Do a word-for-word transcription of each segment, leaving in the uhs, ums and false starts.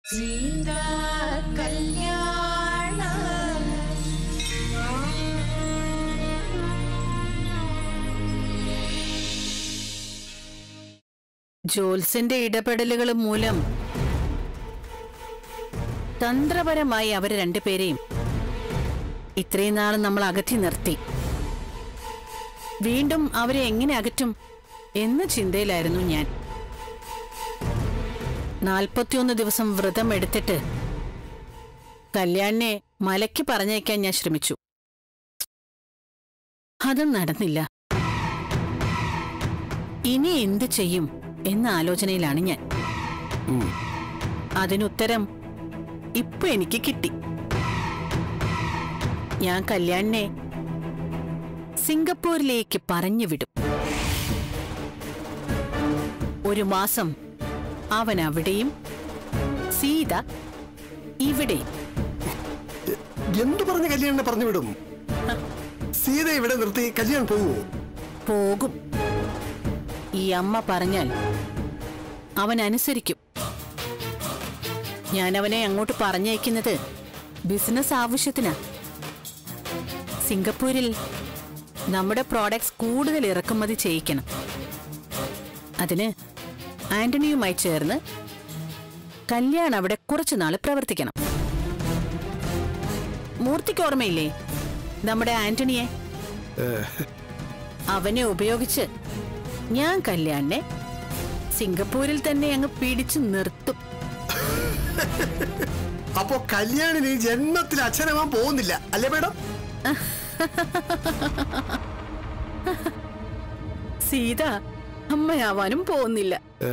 സീതാ കല്യാണ ജോൽസിന്റെ ഇടപെടലുകൾ മൂലം തന്ത്രപരമായി അവരെ രണ്ടുപേരെയും ഇത്രയും നാൾ നമ്മൾ അകറ്റി നിർത്തി. വീണ്ടും അവരെ എങ്ങനെ അകറ്റും എന്ന ചിന്തയിലായിരുന്നു ഞാൻ. നാൽപ്പത്തിയൊന്ന് ദിവസം വ്രതം എടുത്തിട്ട് കല്യാണിനെ മലയ്ക്ക് പറഞ്ഞയക്കാൻ ഞാൻ ശ്രമിച്ചു. അതും നടന്നില്ല. ഇനി എന്ത് ചെയ്യും എന്ന ആലോചനയിലാണ് ഞാൻ. അതിനുത്തരം ഇപ്പൊ എനിക്ക് കിട്ടി. ഞാൻ കല്യാണിനെ സിംഗപ്പൂരിലേക്ക് പറഞ്ഞു വിടും. ഒരു മാസം അവൻ അവിടെയും സീത ഇവിടെയും. എന്തു പറഞ്ഞ കല്യാണിനെ പറഞ്ഞു വിടും? സീത ഇവിടെ നിർത്തി കല്യാൺ പോകുമോ? പോകും. ഈ അമ്മ പറഞ്ഞാൽ അവൻ അനുസരിക്കും. ഞാൻ അവനെ അങ്ങോട്ട് പറഞ്ഞയക്കുന്നത് ബിസിനസ് ആവശ്യത്തിനാ. സിംഗപ്പൂരിൽ നമ്മുടെ പ്രോഡക്ട്സ് കൂടുതൽ ഇറക്കുമതി ചെയ്യിക്കണം. അതിന് ആന്റണിയുമായി ചേർന്ന് കല്യാൺ അവിടെ കുറച്ചുനാൾ പ്രവർത്തിക്കണം. മൂർത്തിക്ക് ഓർമ്മയില്ലേ നമ്മുടെ ആന്റണിയെ? അവനെ ഉപയോഗിച്ച് ഞാൻ കല്യാണിനെ സിംഗപ്പൂരിൽ തന്നെ അങ്ങ് പിടിച്ചു നിർത്തും. അപ്പോ കല്യാണിന് ജന്മത്തിൽ അച്ഛനാവാൻ പോകുന്നില്ല അല്ലേ മേഡം? സീത അമ്മയാവാനും പോകുന്നില്ല.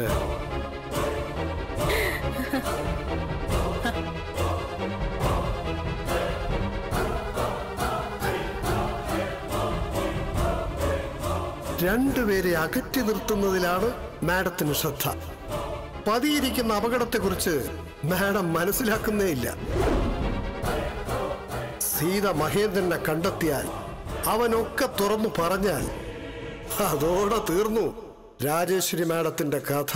രണ്ടുപേരെ അകറ്റി നിർത്തുന്നതിലാണ് മാഡത്തിന് ശ്രദ്ധ. പതിയിരിക്കുന്ന അപകടത്തെക്കുറിച്ച് മാഡം മനസ്സിലാക്കുന്നേ ഇല്ല. സീത മഹേന്ദ്രനെ കണ്ടെത്തിയാൽ അവനൊക്കെ തുറന്നു പറഞ്ഞാൽ അതോടെ തീർന്നു രാജേശ്വരി മാഡത്തിന്റെ കഥ.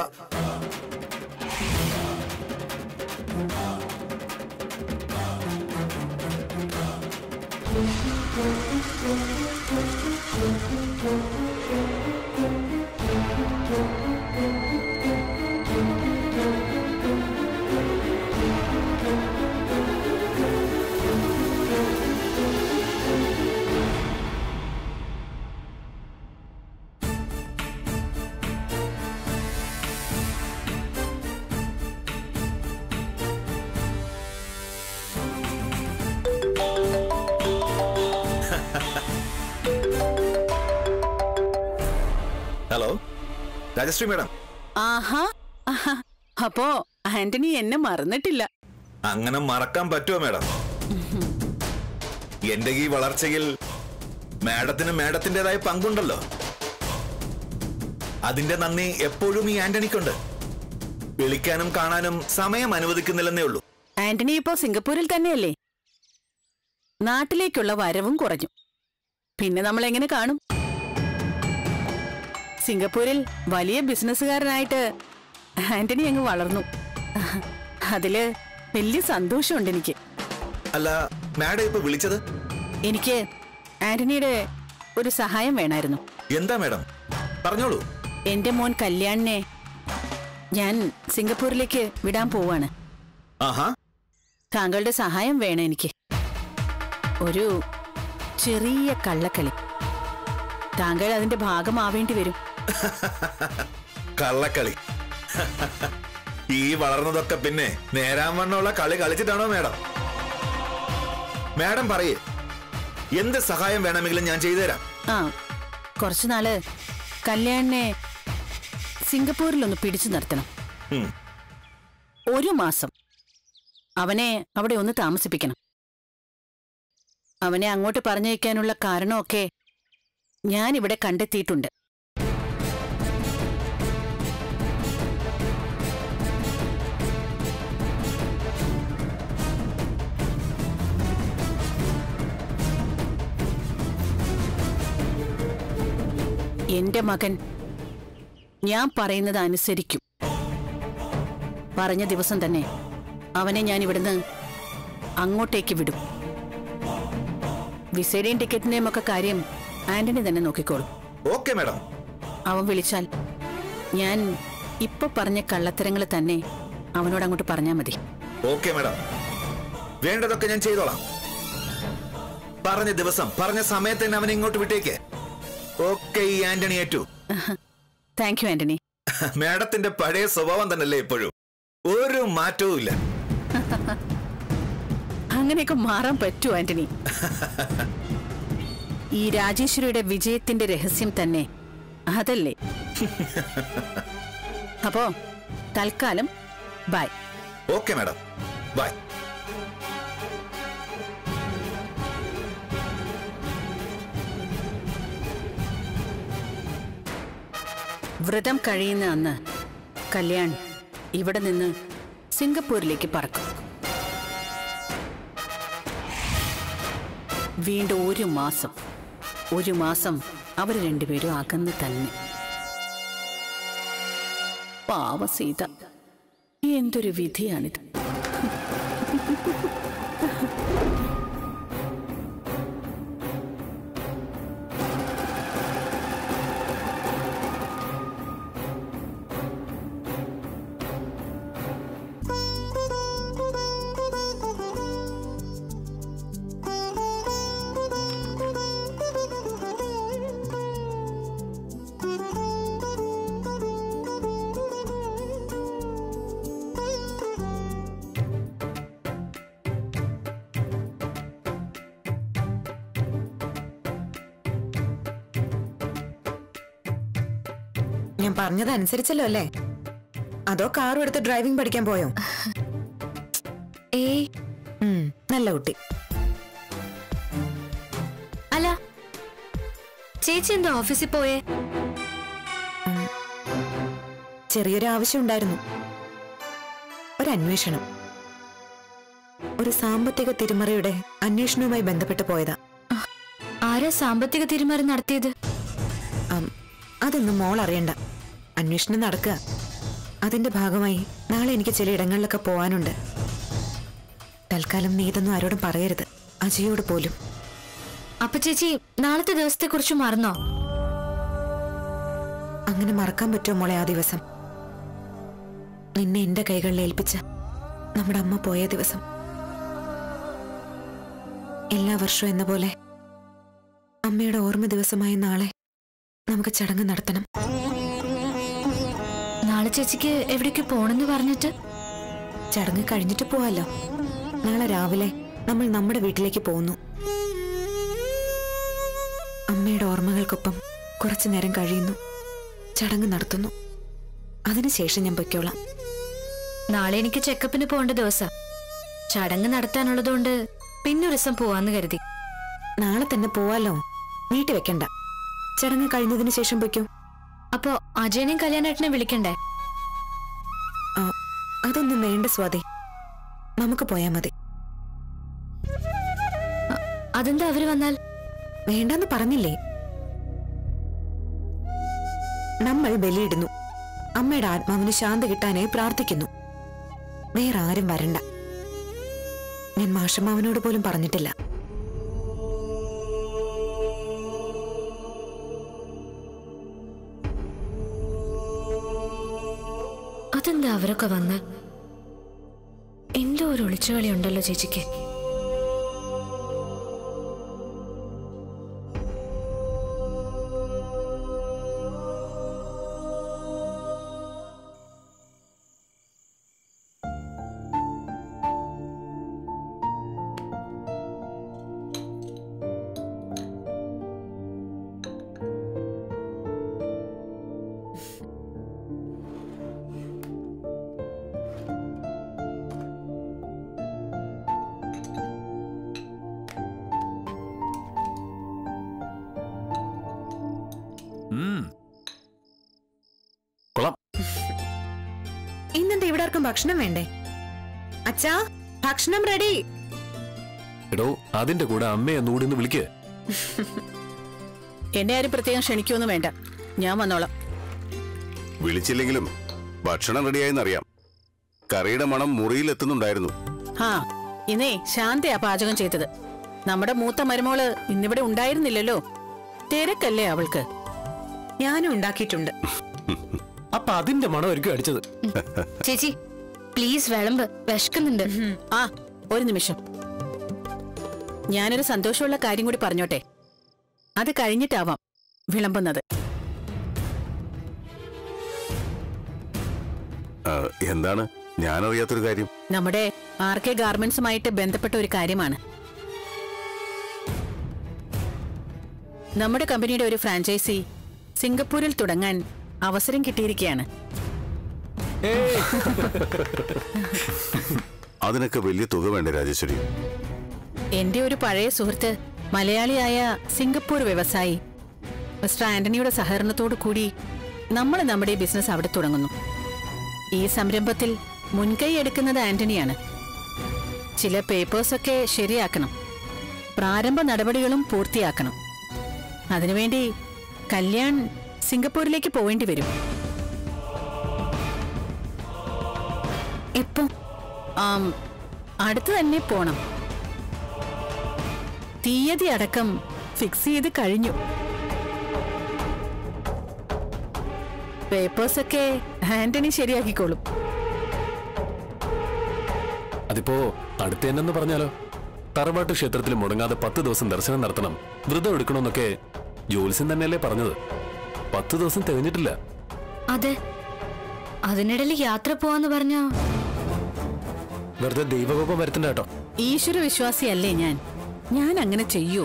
Hello Rajashree madam. ആഹാ, അപ്പോ ആന്റണി എന്നെ മറന്നിട്ടില്ല. അങ്ങനെ മറക്കാൻ പറ്റുമോ മേഡം? എന്റെ ഈ വളർച്ചയിൽ മേഡത്തിന് മേഡത്തിൻ്റെതായ പങ്കുണ്ടല്ലോ. അതിന്റെ നന്ദി എപ്പോഴും ഈ ആന്റണിക്കുണ്ട്. വിളിക്കാനും കാണാനും സമയം അനുവദിക്കുന്നില്ലെന്നേ ഉള്ളൂ. ആന്റണി ഇപ്പോ സിംഗപ്പൂരിൽ തന്നെയല്ലേ? നാട്ടിലേക്കുള്ള വരവും കുറഞ്ഞു. പിന്നെ നമ്മൾ എങ്ങനെ കാണും? സിംഗപ്പൂരിൽ വലിയ ബിസിനസ്സുകാരനായിട്ട് ആന്റണി അങ്ങ് വളർന്നു. അതില് വലിയ സന്തോഷമുണ്ട് എനിക്ക്. അല്ല മാഡം ഇപ്പൊ വിളിച്ചത്? എനിക്ക് ആന്റണിയുടെ ഒരു സഹായം വേണമായിരുന്നു. എന്താ മേഡം? പറഞ്ഞോളൂ. എന്റെ മോൻ കല്യാണിനെ ഞാൻ സിംഗപ്പൂരിലേക്ക് വിടാൻ പോവാണ്. ആഹാ. താങ്കളുടെ സഹായം വേണം എനിക്ക്. ഒരു ചെറിയ കള്ളക്കളി. താങ്കൾ അതിന്റെ ഭാഗമാവേണ്ടി വരും. കള്ളക്കളി? ഈ വളർന്നതൊക്കെ പിന്നെ നേരാൻ വണ്ണമുള്ള കളി കളിച്ചിട്ടാണോ മേഡം? മേഡം പറയേ, എന്ത് സഹായം വേണമെങ്കിലും ഞാൻ ചെയ്തുതരാം. ആ, കുറച്ചുനാള് കല്യാണിനെ സിംഗപ്പൂരിലൊന്ന് പിടിച്ചു നിർത്തണം. ഒരു മാസം അവനെ അവിടെ ഒന്ന് താമസിപ്പിക്കണം. അവനെ അങ്ങോട്ട് പറഞ്ഞയക്കാനുള്ള കാരണമൊക്കെ ഞാനിവിടെ കണ്ടെത്തിയിട്ടുണ്ട്. എന്റെ മകൻ ഞാൻ പറയുന്നത് അനുസരിക്കും. പറഞ്ഞ ദിവസം തന്നെ അവനെ ഞാൻ ഇവിടുന്ന് അങ്ങോട്ടേക്ക് വിടും. വിസയുടെയും ടിക്കറ്റിന്റെയും ഒക്കെ കാര്യം ആന്റണി തന്നെ നോക്കിക്കോളും. Okay madam. അവൻ വിളിച്ചാൽ ഞാൻ ഇപ്പൊ പറഞ്ഞ കള്ളത്തരങ്ങൾ തന്നെ അവനോട് അങ്ങോട്ട് പറഞ്ഞാൽ മതി. ഓക്കെ മാഡം, വേണ്ടതൊക്കെ ഞാൻ ചെയ്തോളാം. പറഞ്ഞ ദിവസം പറഞ്ഞ സമയത്ത് തന്നെ അവനെ ഇങ്ങോട്ട് വിട്ടേക്ക്. ഓക്കെ, ഈ ആന്റണി ഏറ്റു. Thank you Antony. മാഡത്തിന്റെ പഴയ സ്വഭാവം തന്നെയല്ലേ ഇപ്പോഴും, ഒരു മാറ്റവും ഇല്ല. അങ്ങനെയൊക്കെ മാറാൻ പറ്റൂ ആന്റണി? ഈ രാജേശ്വരിയുടെ വിജയത്തിന്റെ രഹസ്യം തന്നെ അതല്ലേ? അപ്പോ തൽക്കാലം ബൈ. Okay madam, by. വ്രതം കഴിയുന്ന അന്ന് കല്യാൺ ഇവിടെ നിന്ന് സിംഗപ്പൂരിലേക്ക് പറക്കും. വീണ്ടും ഒരു മാസം ഒരു മാസം അവർ രണ്ടുപേരും അകന്ന് തന്നെ. പാവ സീത, എന്തൊരു വിധിയാണിത്. ഞാൻ പറഞ്ഞതനുസരിച്ചല്ലോ അല്ലേ? അതോ കാറും എടുത്ത് ഡ്രൈവിംഗ് പഠിക്കാൻ പോയോ? ഏയ്, നല്ല കുട്ടി. അല്ല, ചേച്ചി എന്താ ഓഫീസിൽ പോയേ? ചെറിയൊരു ആവശ്യം ഉണ്ടായിരുന്നു. ഒരു അന്വേഷണം, ഒരു സാമ്പത്തിക തിരിമറിയുടെ അന്വേഷണവുമായി ബന്ധപ്പെട്ട് പോയതാ. ആരാ സാമ്പത്തിക തിരിമറി നടത്തിയത്? അതൊന്നും മോൾ അറിയണ്ട. അന്വേഷണം നടക്കുക. അതിന്റെ ഭാഗമായി നാളെ എനിക്ക് ചില ഇടങ്ങളിലൊക്കെ പോവാനുണ്ട്. തൽക്കാലം നീ ഇതൊന്നും ആരോടും പറയരുത്, അജയോട് പോലും. അപ്പൊ ചേച്ചി നാളത്തെ ദിവസത്തെ കുറിച്ച് മറന്നോ? അങ്ങനെ മറക്കാൻ പറ്റുമോ മോളെ? ആ ദിവസം നിന്നെ എന്റെ കൈകളിൽ ഏൽപ്പിച്ച നമ്മുടെ അമ്മ പോയ ദിവസം. എല്ലാ വർഷവും എന്ന പോലെ അമ്മയുടെ ഓർമ്മ ദിവസമായ നാളെ നമുക്ക് ചടങ്ങ് നടത്തണം. നാളെ ചേച്ചിക്ക് എവിടേക്ക് പോണെന്ന് പറഞ്ഞിട്ട്? ചടങ്ങ് കഴിഞ്ഞിട്ട് പോവാലോ. നാളെ രാവിലെ നമ്മൾ നമ്മുടെ വീട്ടിലേക്ക് പോകുന്നു. അമ്മയുടെ ഓർമ്മകൾക്കൊപ്പം കുറച്ചു നേരം കഴിയുന്നു, ചടങ്ങ് നടത്തുന്നു. അതിനുശേഷം ഞാൻ പൊയ്ക്കോളാം. നാളെ എനിക്ക് ചെക്കപ്പിന് പോകേണ്ട ദിവസം. ചടങ്ങ് നടത്താനുള്ളതുകൊണ്ട് പിന്നൊരു ദിവസം പോവാന്ന് കരുതി. നാളെ തന്നെ പോവാലോ, നീട്ടി വെക്കണ്ട. ചടങ്ങ് കഴിഞ്ഞതിന് ശേഷം പൊയ്ക്കോ. അപ്പോ അജയനെയും കല്യാണേട്ടനെ വിളിക്കണ്ടേ? അതൊന്നും വേണ്ട സ്വാതി, നമുക്ക് പോയാ മതി. അതെന്താ അവര് വന്നാൽ? വേണ്ടെന്ന് പറഞ്ഞില്ലേ? നമ്മൾ ബലിയിടുന്നു, അമ്മയുടെ ആത്മാവിന് ശാന്തി കിട്ടാനായി പ്രാർത്ഥിക്കുന്നു. വേറെ ആരും വരണ്ട. ഞാൻ മാഷമ്മാവനോട് പോലും പറഞ്ഞിട്ടില്ല. അതെന്താ അവരൊക്കെ വന്ന്? എന്തോ ഒരു ഒളിച്ചുകളി ഉണ്ടല്ലോ ചേച്ചിക്ക്. ഇന്നെന്താ ഇവിടെ ആർക്കും ഭക്ഷണം വേണ്ടേ? അച്ഛാ, ഭക്ഷണം റെഡി. എടോ, അതിന്റെ കൂടെ അമ്മയെ ഒന്നുകൂടി വിളിക്ക്. എന്നെ ആരും പ്രത്യേകം ക്ഷണിക്കൊന്നും വേണ്ട, ഞാൻ വന്നോളാം. വിളിച്ചില്ലെങ്കിലും ഭക്ഷണം റെഡിയായെന്നറിയാം. കറിയുടെ മണം മുറിയിൽ എത്തുന്നുണ്ടായിരുന്നു. ആ ഇന്നേ ശാന്തയാ പാചകം ചെയ്തത്. നമ്മുടെ മൂത്ത മരുമോള് ഇന്നിവിടെ ഉണ്ടായിരുന്നില്ലല്ലോ. തിരക്കല്ലേ അവൾക്ക്. ഞാനും ഉണ്ടാക്കിയിട്ടുണ്ട്. അപ്പൊ അതിന്റെ മണമായിരിക്കും അടിച്ചത്. ചേച്ചി പ്ലീസ് വിളമ്പ്, വിശക്കുന്നുണ്ട്. ആ ഒരു നിമിഷം, ഞാനൊരു സന്തോഷമുള്ള കാര്യം കൂടി പറഞ്ഞോട്ടെ. അത് കഴിഞ്ഞിട്ടാവാം വിളമ്പുന്നത്. എന്താണ്? ഞാനറിയാത്തൊരു കാര്യം. നമ്മുടെ ആർ കെ ഗാർമെന്റ്സുമായിട്ട് ബന്ധപ്പെട്ട ഒരു കാര്യമാണ്. നമ്മുടെ കമ്പനിയുടെ ഒരു ഫ്രാഞ്ചൈസി സിംഗപ്പൂരിൽ തുടങ്ങാൻ അവസരം കിട്ടിയിരിക്കുകയാണ്. അതിനൊക്കെ വലിയ തുക വേണ്ടേ രാജേശ്വരി? എന്റെ ഒരു പഴയ സുഹൃത്ത് മലയാളിയായ സിംഗപ്പൂർ വ്യവസായി മിസ്റ്റർ ആന്റണിയുടെ സഹകരണത്തോടു കൂടി നമ്മൾ നമ്മുടെ ബിസിനസ് അവിടെ തുടങ്ങുന്നു. ഈ സംരംഭത്തിൽ മുൻകൈ എടുക്കുന്നത് ആന്റണിയാണ്. ചില പേപ്പേഴ്സൊക്കെ ശരിയാക്കണം, പ്രാരംഭ നടപടികളും പൂർത്തിയാക്കണം. അതിനുവേണ്ടി കല്യാൺ സിംഗപ്പൂരിലേക്ക് പോവേണ്ടി വരും. എപ്പം? ആം അടുത്ത് തന്നെ പോണം. തീയതി അടക്കം ഫിക്സ് ചെയ്ത് കഴിഞ്ഞു. പേപ്പേഴ്സൊക്കെ ആന്റണി ശരിയാക്കിക്കോളും. അതിപ്പോ അടുത്ത് തന്നെന്ന് പറഞ്ഞാലോ? തറവാട്ട് ക്ഷേത്രത്തിൽ മുടങ്ങാതെ പത്ത് ദിവസം ദർശനം നടത്തണം, വ്രതം എടുക്കണമെന്നൊക്കെ ജോത്സ്യൻ തന്നെയല്ലേ പറഞ്ഞത്. പത്ത് ദിവസം തികഞ്ഞിട്ടില്ല. അതെ, അതിനിടയിൽ യാത്ര പോവാന്ന് പറഞ്ഞോ? വെറുതെ ദൈവകോപം വരുത്തണ്ട കേട്ടോ. ഈശ്വര വിശ്വാസിയല്ലേ ഞാൻ. ഞാൻ അങ്ങനെ ചെയ്യൂ.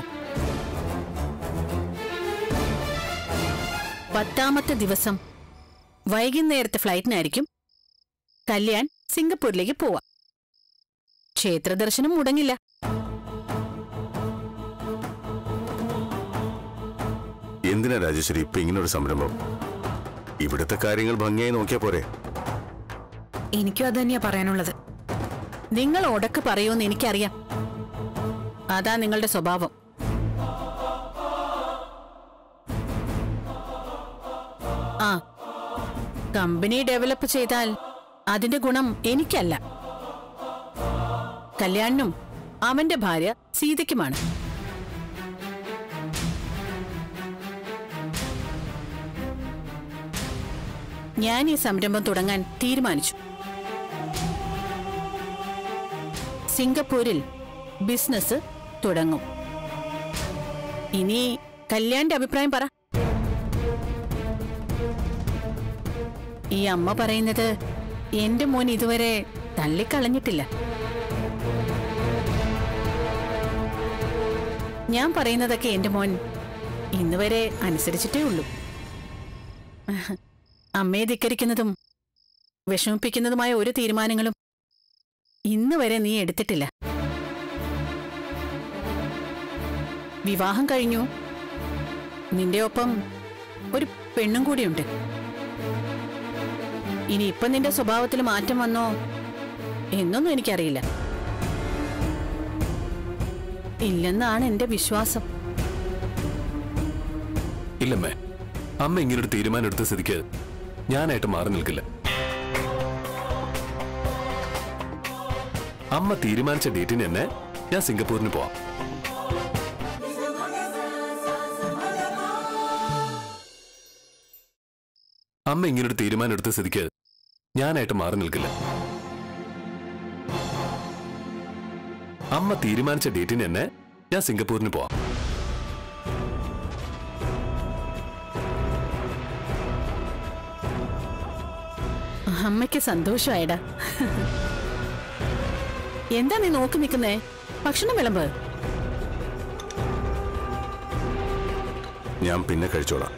പത്താമത്തെ ദിവസം വൈകുന്നേരത്തെ ഫ്ലൈറ്റിനായിരിക്കും കല്യാൺ സിംഗപ്പൂരിലേക്ക് പോവാ. ക്ഷേത്ര ദർശനം മുടങ്ങില്ല. എന്തിനാ രാജേശ്വരി ഇപ്പൊ ഇങ്ങനൊരു സംരംഭം? ഇവിടുത്തെ കാര്യങ്ങൾ ഭംഗിയായി നോക്കിയാ പോരെ? എനിക്കും അത് തന്നെയാ പറയാനുള്ളത്. നിങ്ങൾ ഉടക്ക് പറയുമെന്ന് എനിക്കറിയാം. അതാ നിങ്ങളുടെ സ്വഭാവം. ആ കമ്പനി ഡെവലപ്പ് ചെയ്താൽ അതിന്റെ ഗുണം എനിക്കല്ല, കല്യാണിനും അവന്റെ ഭാര്യ സീതയ്ക്കുമാണ്. ഞാൻ ഈ സംരംഭം തുടങ്ങാൻ തീരുമാനിച്ചു. സിംഗപ്പൂരിൽ ബിസിനസ് തുടങ്ങും. ഇനി കല്യാണിന്റെ അഭിപ്രായം പറ. ഈ അമ്മ പറയുന്നത് എന്റെ മോൻ ഇതുവരെ തള്ളിക്കളഞ്ഞിട്ടില്ല. ഞാൻ പറയുന്നതൊക്കെ എന്റെ മോൻ ഇന്നുവരെ അനുസരിച്ചിട്ടേ ഉള്ളൂ. അമ്മയെ ധിക്കരിക്കുന്നതും വിഷമിപ്പിക്കുന്നതുമായ ഒരു തീരുമാനങ്ങളും ഇന്ന് വരെ നീ എടുത്തിട്ടില്ല. വിവാഹം കഴിഞ്ഞു. നിന്റെ ഒപ്പം ഒരു പെണ്ണും കൂടിയുണ്ട്. ഇനി ഇപ്പൊ നിന്റെ സ്വഭാവത്തിൽ മാറ്റം വന്നോ എന്നൊന്നും എനിക്കറിയില്ല. ഇല്ലെന്നാണ് എന്റെ വിശ്വാസം. ഇല്ലമ്മേ, അമ്മ ഇങ്ങനൊരു തീരുമാനം എടുത്ത സ്ഥിതിക്ക് ഞാനായിട്ട് മാറി നിൽക്കില്ല. അമ്മ തീരുമാനിച്ച ഡേറ്റിന് തന്നെ ഞാൻ സിംഗപ്പൂരിന് പോവാം. അമ്മ ഇങ്ങനൊരു തീരുമാനം എടുത്ത സ്ഥിതിക്ക് ഞാനായിട്ട് മാറി നിൽക്കില്ല. അമ്മ തീരുമാനിച്ച ഡേറ്റിന് തന്നെ ഞാൻ സിംഗപ്പൂരിന് പോവാം. അമ്മയ്ക്ക് സന്തോഷമായിടാ. എന്താ നീ നോക്കി നിൽക്കുന്നേ? ഭക്ഷണം വിളമ്പ്. ഞാൻ പിന്നെ കഴിച്ചോളാം.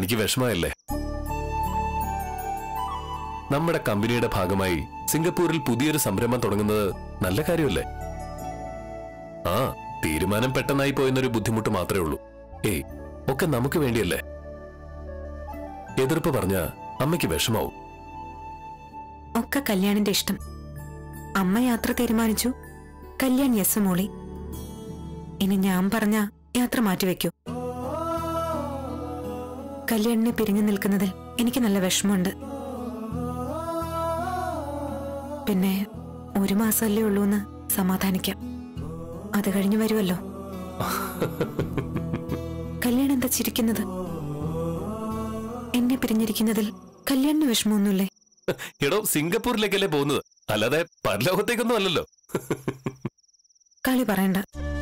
തനിക്ക് വിഷമമല്ലേ? നമ്മുടെ കമ്പനിയുടെ ഭാഗമായി സിംഗപ്പൂരിൽ പുതിയൊരു സംരംഭം തുടങ്ങുന്നത് നല്ല കാര്യമല്ലേ? ആ തീരുമാനം പെട്ടെന്നായി പോയെന്നൊരു ബുദ്ധിമുട്ട് മാത്രമേ ഉള്ളൂ. ഏയ് ഒക്കെ നമുക്ക് വേണ്ടിയല്ലേ. എതിർപ്പ് പറഞ്ഞ അമ്മയ്ക്ക് വിഷമാവും. ഒക്കെ കല്യാണിന്റെ ഇഷ്ടം. അമ്മ യാത്ര തീരുമാനിച്ചു, കല്യാൺ യെസ് മോളി. ഇനി ഞാൻ പറഞ്ഞ യാത്ര മാറ്റിവെക്കൂ. കല്യാണിനെ പിരിഞ്ഞു നിൽക്കുന്നതിൽ എനിക്ക് നല്ല വിഷമമുണ്ട്. പിന്നെ ഒരു മാസമല്ലേ ഉള്ളൂ എന്ന് സമാധാനിക്കാം. അത് കഴിഞ്ഞു വരുമല്ലോ. കല്യാണം എന്താ ചിരിക്കുന്നത്? എന്നെ പിരിഞ്ഞിരിക്കുന്നതിൽ കല്യാണിന് വിഷമമൊന്നുമില്ലേ? എടോ, സിംഗപ്പൂരിലേക്കല്ലേ പോകുന്നത്, അല്ലാതെ പരലോകത്തേക്കൊന്നും അല്ലല്ലോ. കളി പറയണ്ട.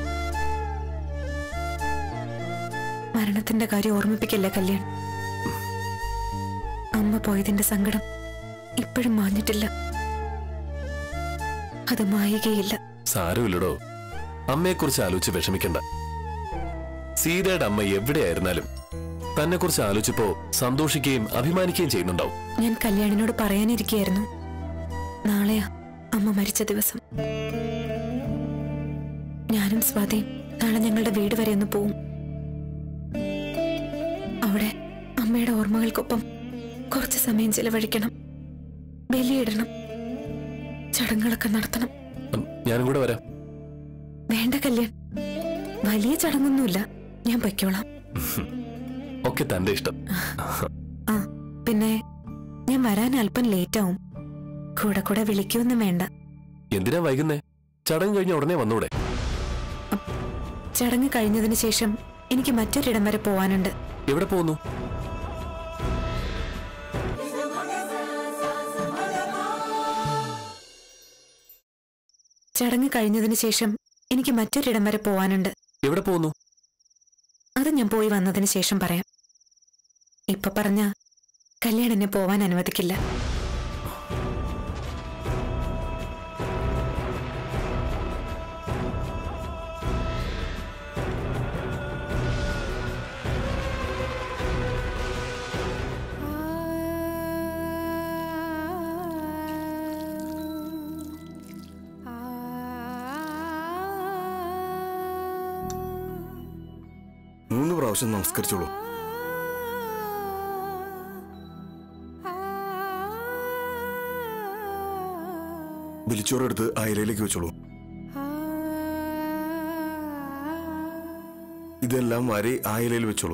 മരണത്തിന്റെ കാര്യം ഓർമ്മിപ്പിക്കല്ലേ കല്യാൺ. അമ്മ പോയതിന്റെ സങ്കടം ഇപ്പോഴും മാഞ്ഞിട്ടില്ല. അത് മായുകയില്ല. സാരമില്ലടോ, അമ്മയെക്കുറിച്ച് ആലോചിച്ച് വിഷമിക്കണ്ട. സീതയുടെ അമ്മ എവിടെയായിരുന്നാലും തന്നെ കുറിച്ച് ആലോചിച്ചപ്പോ സന്തോഷിക്കുകയും അഭിമാനിക്കുകയും ചെയ്യുന്നുണ്ടാവും. ഞാൻ കല്യാണിനോട് പറയാനിരിക്കുകയായിരുന്നു, നാളെയാ അമ്മ മരിച്ച ദിവസം. ഞാനും സ്വാതിയും നാളെ ഞങ്ങളുടെ വീട് വരെ ഒന്ന് പോവും. അവിടെ അമ്മയുടെ ഓർമ്മകൾക്കൊപ്പം കുറച്ച് സമയം ചെലവഴിക്കണം, ബലിയിടണം, ചടങ്ങുകളൊക്കെ നടത്തണം. ഞാനും കൂടെ വരാം. വേണ്ട കല്യാൺ, വലിയ ചടങ്ങൊന്നുമില്ല, ഞാൻ പൊയ്ക്കോളാം. ഒക്കെ തന്റെ ഇഷ്ടം. ആ പിന്നെ ഞാൻ വരാൻ അല്പം ലേറ്റ് ആവും. കൂടെ കൂടെ വിളിക്കൊന്നും വേണ്ട. എന്തിനാ വൈകുന്നേ? ചടങ്ങ് കഴിഞ്ഞ ഉടനെ വന്നൂടെ? ചടങ്ങ് കഴിഞ്ഞതിന് ശേഷം എനിക്ക് മറ്റൊരിടം വരെ പോവാനുണ്ട്. എവിടെ പോകുന്നു? ചടങ്ങ് കഴിഞ്ഞതിന് ശേഷം എനിക്ക് മറ്റൊരിടം വരെ പോവാനുണ്ട്. എവിടെ പോകുന്നു? അത് ഞാൻ പോയി വന്നതിന് ശേഷം പറയാം. ഇപ്പൊ പറഞ്ഞ കല്യാൺ എന്നെ പോവാൻ അനുവദിക്കില്ല. മൂന്ന് പ്രാവശ്യം നമസ്കരിച്ചോളൂ. ബലിച്ചോറെടുത്ത് ആ ഇലയിലേക്ക് വെച്ചോളൂ. ഇതെല്ലാം വാരി ആ ഇലയിൽ വെച്ചോളൂ.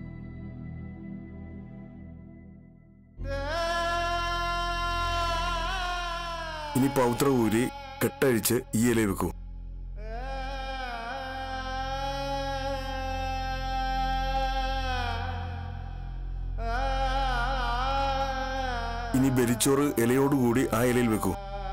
ഇനി പൗത്ര ഊരി കെട്ടഴിച്ച് ഈ ഇലയിൽ വെക്കൂ. ഇനി ബലിച്ചോറ് ഇലയോടുകൂടി ആ ഇലയിൽ വെക്കൂ.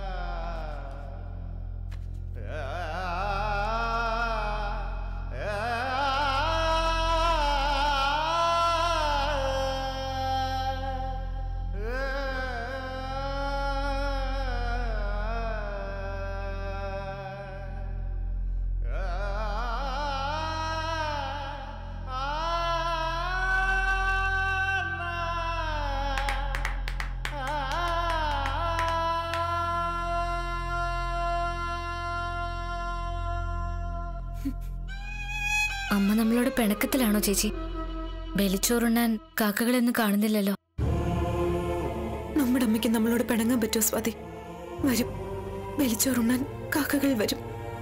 അമ്മ നമ്മളോട് പിണക്കത്തിലാണോ ചേച്ചി? ബലിച്ചോറുണ്ണാൻ കാക്കകളെന്ന് കാണുന്നില്ലല്ലോ. നമ്മുടെ അമ്മയ്ക്ക് നമ്മളോട് പിണങ്ങാൻ പറ്റുമോ സ്വാതി? വരും, ബലിച്ചോറുണ്ണാൻ കാക്കകൾ വരും.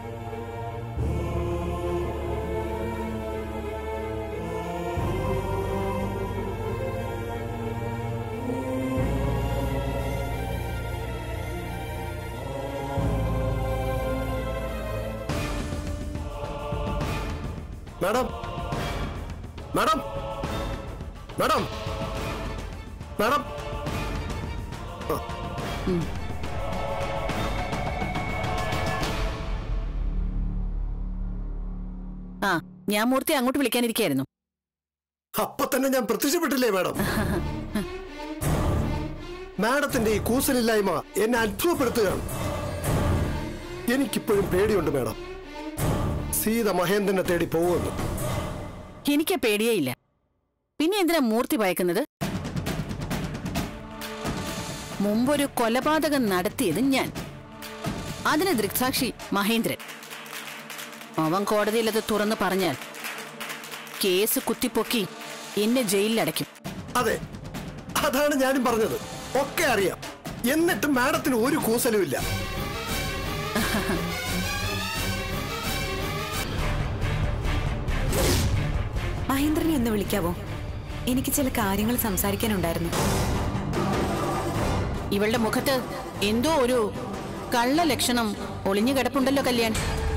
Madam, madam, madam, madam. ആ ഞാൻ മൂർത്തി അങ്ങോട്ട് വിളിക്കാനിരിക്കായിരുന്നു. അപ്പൊ തന്നെ ഞാൻ പ്രത്യക്ഷപ്പെട്ടില്ലേ മാഡം? മാഡത്തിന്റെ ഈ കൂസലില്ലായ്മ എന്നെ അത്ഭുതപ്പെടുത്തുകയാണ്. എനിക്കിപ്പോഴും പേടിയുണ്ട് മാഡം, സീത മഹേന്ദ്രനെ തേടി പോകുമെന്ന്. എനിക്ക് പേടിയേ ഇല്ല. പിന്നെ എന്തിനാ മൂർത്തി ഭയക്കുന്നത്? മുമ്പൊരു കൊലപാതകം നടത്തിയത് ഞാൻ, അതിന് ദൃക്സാക്ഷി മഹേന്ദ്രൻ. അവൻ കോടതിയിലത് തുറന്നു പറഞ്ഞാൽ കേസ് കുത്തിപ്പൊക്കി എന്നെ ജയിലിലടയ്ക്കും. അതെ, അതാണ് ഞാനും പറഞ്ഞത്. ഒക്കെ അറിയാം, എന്നിട്ടും മാഡത്തിന് ഒരു കൂസലുമില്ല. മഹേന്ദ്രനെ ഒന്ന് വിളിക്കാവോ? എനിക്ക് ചില കാര്യങ്ങൾ സംസാരിക്കാനുണ്ടായിരുന്നു. ഇവളുടെ മുഖത്ത് എന്തോ ഒരു കള്ള ലക്ഷണം ഒളിഞ്ഞു കിടപ്പുണ്ടല്ലോ കല്യാൺ.